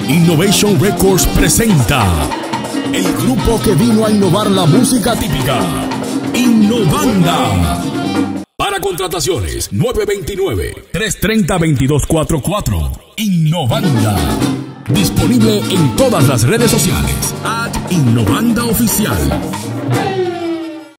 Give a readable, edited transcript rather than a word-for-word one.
Innovation Records presenta el grupo que vino a innovar la música típica, Innovanda. Para contrataciones, 929-330-2244. Innovanda. Disponible en todas las redes sociales. @Innovanda Oficial.